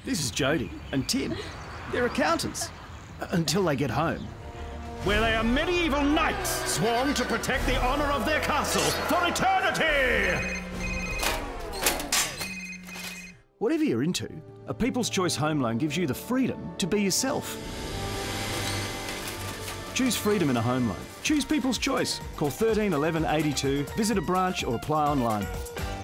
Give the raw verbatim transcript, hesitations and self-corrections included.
This is Jody and Tim. They're accountants. Until they get home. Where they are medieval knights sworn to protect the honour of their castle for eternity! Whatever you're into, a People's Choice home loan gives you the freedom to be yourself. Choose freedom in a home loan. Choose People's Choice. Call thirteen eleven eighty-two, visit a branch or apply online.